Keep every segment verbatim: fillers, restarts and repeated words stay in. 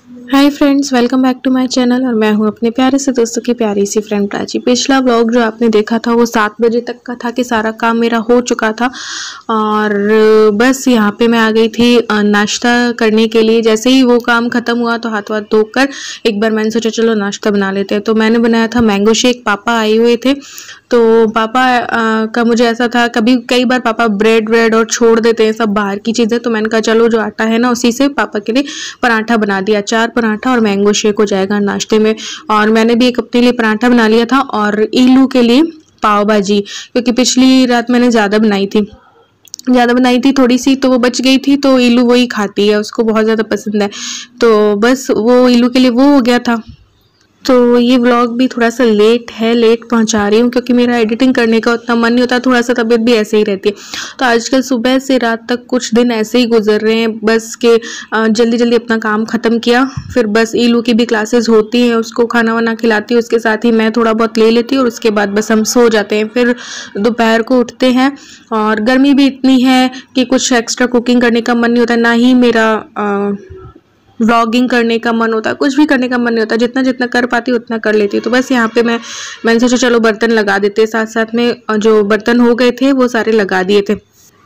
Hi friends, welcome back to my channel. और मैं हूं अपने प्यारे से दोस्तों की प्यारी सी फ्रेंड प्राची। पिछला व्लॉग जो आपने देखा था वो सात बजे तक का था कि सारा काम मेरा हो चुका था और बस यहाँ पे मैं आ गई थी नाश्ता करने के लिए। जैसे ही वो काम ख़त्म हुआ तो हाथ वाथ धोकर एक बार मैंने सोचा चलो नाश्ता बना लेते हैं। तो मैंने बनाया था मैंगो शेक। पापा आए हुए थे तो पापा आ, का मुझे ऐसा था, कभी कई बार पापा ब्रेड ब्रेड और छोड़ देते हैं सब बाहर की चीज़ें। तो मैंने कहा चलो जो आटा है ना उसी से पापा के लिए पराठा बना दिया। चार पराठा और मैंगो शेक हो जाएगा नाश्ते में। और मैंने भी एक अपने लिए पराठा बना लिया था और इलू के लिए पाव भाजी, क्योंकि पिछली रात मैंने ज़्यादा बनाई थी ज़्यादा बनाई थी थोड़ी सी, तो वो बच गई थी। तो इलू वही खाती है, उसको बहुत ज़्यादा पसंद है। तो बस वो इलू के लिए वो हो गया था। तो ये व्लॉग भी थोड़ा सा लेट है, लेट पहुंचा रही हूँ क्योंकि मेरा एडिटिंग करने का उतना मन नहीं होता, थोड़ा सा तबीयत भी ऐसे ही रहती है। तो आजकल सुबह से रात तक कुछ दिन ऐसे ही गुजर रहे हैं, बस के जल्दी जल्दी अपना काम ख़त्म किया। फिर बस ईलू की भी क्लासेस होती हैं, उसको खाना वाना खिलाती हूँ, उसके साथ ही मैं थोड़ा बहुत ले लेती हूँ और उसके बाद बस हम सो जाते हैं। फिर दोपहर को उठते हैं और गर्मी भी इतनी है कि कुछ एक्स्ट्रा कुकिंग करने का मन नहीं होता, ना ही मेरा आ, व्लॉगिंग करने का मन होता, कुछ भी करने का मन नहीं होता। जितना जितना कर पाती उतना कर लेती हूँ। तो बस यहाँ पे मैं मैंने सोचा चलो बर्तन लगा देते, साथ साथ में जो बर्तन हो गए थे वो सारे लगा दिए थे।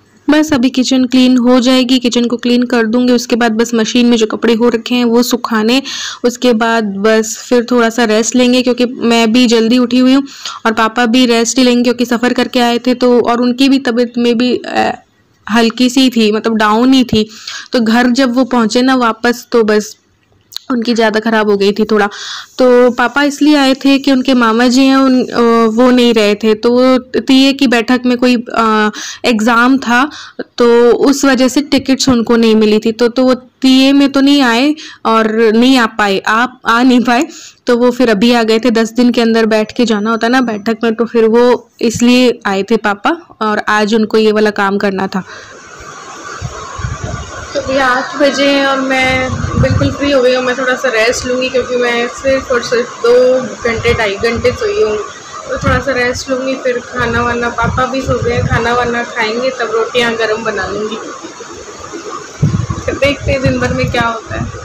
बस अभी किचन क्लीन हो जाएगी, किचन को क्लीन कर दूंगी। उसके बाद बस मशीन में जो कपड़े हो रखे हैं वो सुखाने। उसके बाद बस फिर थोड़ा सा रेस्ट लेंगे क्योंकि मैं भी जल्दी उठी हुई हूँ और पापा भी रेस्ट ही लेंगे क्योंकि सफ़र करके आए थे। तो और उनकी भी तबीयत में भी हल्की सी थी, मतलब डाउन ही थी। तो घर जब वो पहुंचे ना वापस तो बस उनकी ज़्यादा ख़राब हो गई थी थोड़ा। तो पापा इसलिए आए थे कि उनके मामा जी हैं उन वो नहीं रहे थे, तो वो तीये की बैठक में कोई एग्ज़ाम था तो उस वजह से टिकट्स उनको नहीं मिली थी। तो तो वो तीये में तो नहीं आए और नहीं आ पाए, आप आ नहीं पाए। तो वो फिर अभी आ गए थे, दस दिन के अंदर बैठ के जाना होता ना बैठक में, तो फिर वो इसलिए आए थे पापा और आज उनको ये वाला काम करना था। तो अभी आठ बजे हैं और मैं बिल्कुल फ्री हो गई हूँ। मैं थोड़ा सा रेस्ट लूँगी क्योंकि मैं सिर्फ और सिर्फ दो घंटे ढाई घंटे सोई हूँ। तो थोड़ा सा रेस्ट लूँगी, फिर खाना वाना, पापा भी सो गए, खाना वाना खाएंगे तब रोटियाँ गरम बना लूँगी। फिर देखते हैं दिन भर में क्या होता है।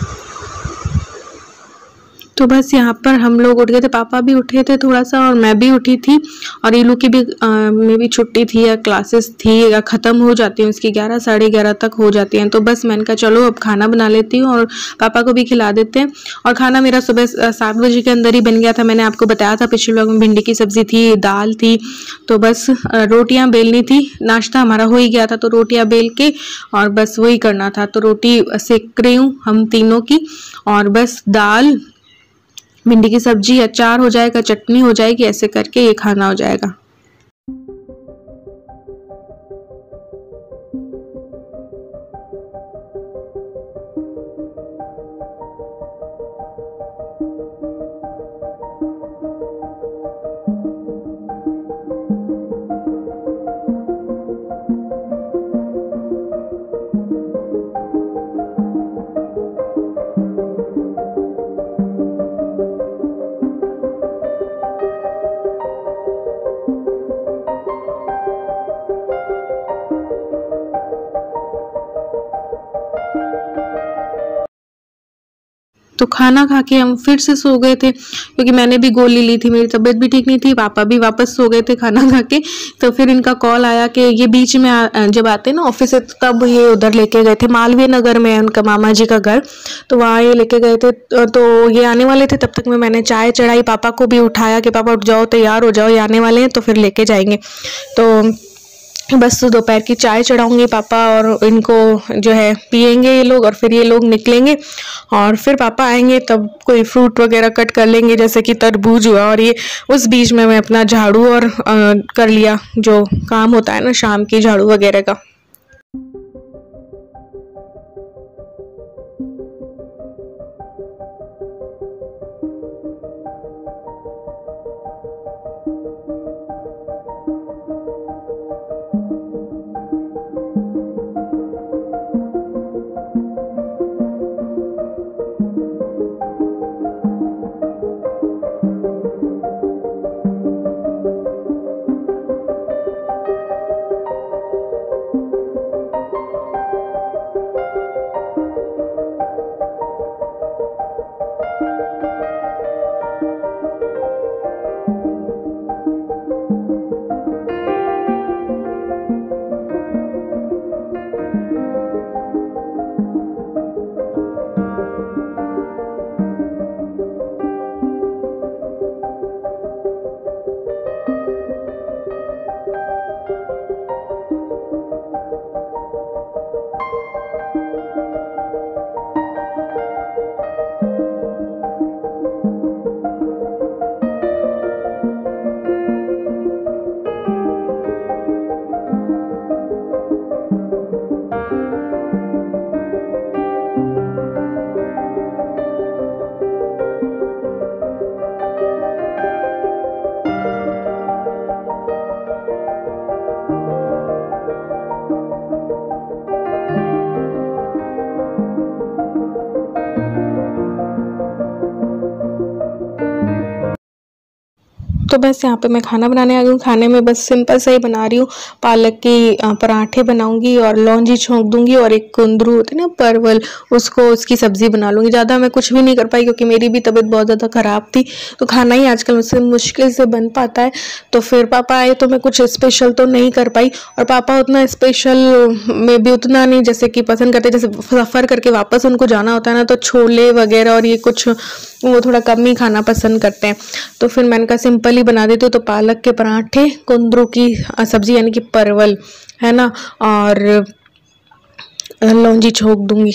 तो बस यहाँ पर हम लोग उठ गए थे, पापा भी उठे थे थोड़ा सा और मैं भी उठी थी। और इलू की भी आ, में भी छुट्टी थी या क्लासेस थी या ख़त्म हो जाती हैं उसकी, ग्यारह साढ़े ग्यारह तक हो जाती हैं। तो बस मैंने कहा चलो अब खाना बना लेती हूँ और पापा को भी खिला देते हैं। और खाना मेरा सुबह सात बजे के अंदर ही बन गया था। मैंने आपको बताया था पिछले व्लॉग में, भिंडी की सब्ज़ी थी, दाल थी, तो बस रोटियाँ बेलनी थी। नाश्ता हमारा हो ही गया था तो रोटियाँ बेल के और बस वही करना था। तो रोटी सेक रही हूँ हम तीनों की और बस दाल, भिंडी की सब्जी, अचार हो जाएगा, चटनी हो जाएगी, ऐसे करके ये खाना हो जाएगा। तो खाना खा के हम फिर से सो गए थे क्योंकि मैंने भी गोली ली थी, मेरी तबीयत भी ठीक नहीं थी। पापा भी वापस सो गए थे खाना खा के। तो फिर इनका कॉल आया कि ये बीच में आ, जब आते हैं ना ऑफिस से तब ये उधर लेके गए थे, मालवीय नगर में है उनका मामा जी का घर, तो वहाँ ये लेके गए थे। तो ये आने वाले थे, तब तक में मैंने चाय चढ़ाई, पापा को भी उठाया कि पापा उठ जाओ, तैयार हो जाओ, ये आने वाले हैं तो फिर लेके जाएंगे। तो बस दोपहर की चाय चढ़ाऊंगी पापा और इनको जो है पियेंगे ये लोग और फिर ये लोग निकलेंगे और फिर पापा आएंगे तब कोई फ्रूट वगैरह कट कर लेंगे जैसे कि तरबूज हुआ। और ये उस बीच में मैं अपना झाड़ू और आ, कर लिया जो काम होता है ना शाम की झाड़ू वगैरह का। तो बस यहाँ पे मैं खाना बनाने आ गई हूँ। खाने में बस सिंपल सा ही बना रही हूँ, पालक के पराठे बनाऊंगी और लौंजी छोंक दूंगी और एक कुंदरू होती है ना परवल, उसको उसकी सब्जी बना लूँगी। ज़्यादा मैं कुछ भी नहीं कर पाई क्योंकि मेरी भी तबीयत बहुत ज़्यादा ख़राब थी, तो खाना ही आजकल मुझसे मुश्किल से बन पाता है। तो फिर पापा आए तो मैं कुछ स्पेशल तो नहीं कर पाई, और पापा उतना स्पेशल में भी उतना नहीं जैसे कि पसंद करते, जैसे सफ़र करके वापस उनको जाना होता है ना, तो छोले वगैरह और ये कुछ वो थोड़ा कम ही खाना पसंद करते हैं। तो फिर मैंने कहा सिंपल ही बना देती हूँ, तो पालक के पराठे, कुंदरू की सब्जी यानी कि परवल है ना, और लौंजी छोंक दूंगी।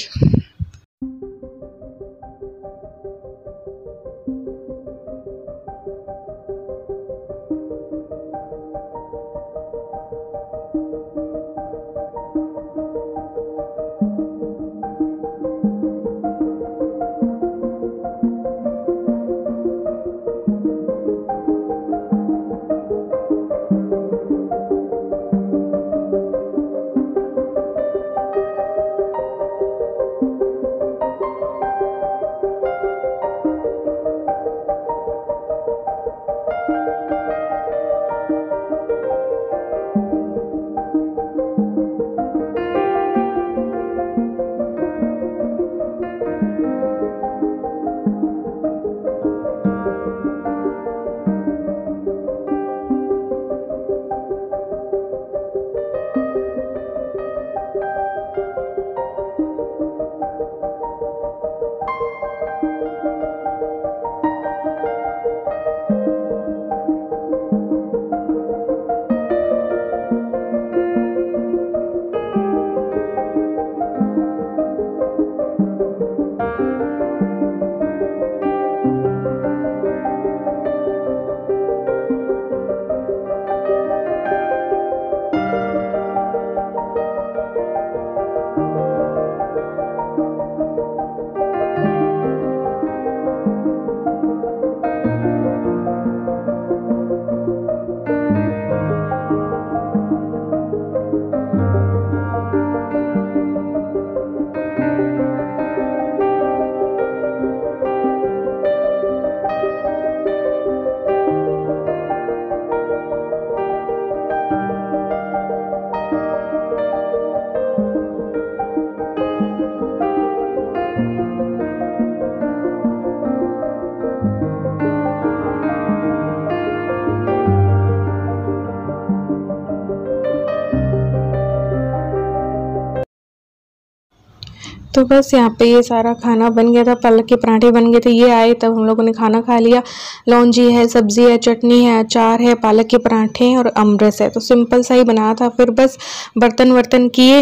तो बस यहाँ पे ये सारा खाना बन गया था, पालक के पराठे बन गए थे। ये आए तब हम लोगों ने खाना खा लिया। लौंजी है, सब्जी है, चटनी है, अचार है, पालक के पराठे हैं और अमरस है। तो सिंपल सा ही बनाया था। फिर बस बर्तन वर्तन किए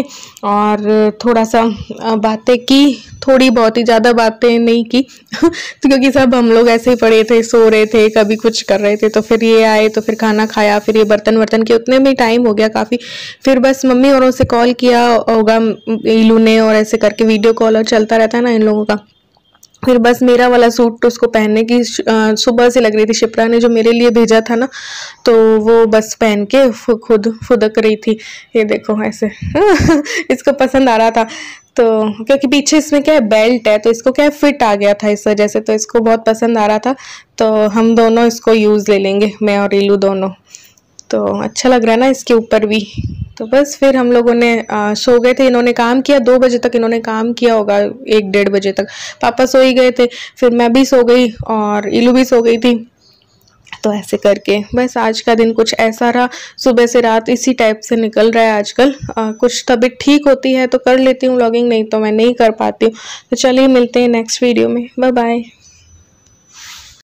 और थोड़ा सा बातें की, थोड़ी बहुत ही, ज़्यादा बातें नहीं की तो क्योंकि सब हम लोग ऐसे ही पड़े थे, सो रहे थे, कभी कुछ कर रहे थे। तो फिर ये आए तो फिर खाना खाया, फिर ये बर्तन वर्तन किए, उतने में टाइम हो गया काफ़ी। फिर बस मम्मी औरों से कॉल किया होगा इलू ने, और ऐसे करके वीडियो कॉल और चलता रहता है ना इन लोगों का। फिर बस मेरा वाला सूट तो उसको पहनने की सुबह से लग रही थी, शिप्रा ने जो मेरे लिए भेजा था ना, तो वो बस पहन के खुद फुदक रही थी। ये देखो ऐसे इसको पसंद आ रहा था, तो क्योंकि पीछे इसमें क्या है, बेल्ट है, तो इसको क्या है, फिट आ गया था इस वजह से, तो इसको बहुत पसंद आ रहा था। तो हम दोनों इसको यूज़ ले लेंगे, मैं और इलू दोनों। तो अच्छा लग रहा है ना इसके ऊपर भी। तो बस फिर हम लोगों ने आ, सो गए थे। इन्होंने काम किया दो बजे तक, इन्होंने काम किया होगा एक डेढ़ बजे तक। पापा सो ही गए थे, फिर मैं भी सो गई और इलू भी सो गई थी। तो ऐसे करके बस आज का दिन कुछ ऐसा रहा, सुबह से रात इसी टाइप से निकल रहा है आजकल। आ, कुछ तबीयत ठीक होती है तो कर लेती हूँ व्लॉगिंग, नहीं तो मैं नहीं कर पाती हूँ। तो चलिए मिलते हैं नेक्स्ट वीडियो में, बाय बाय।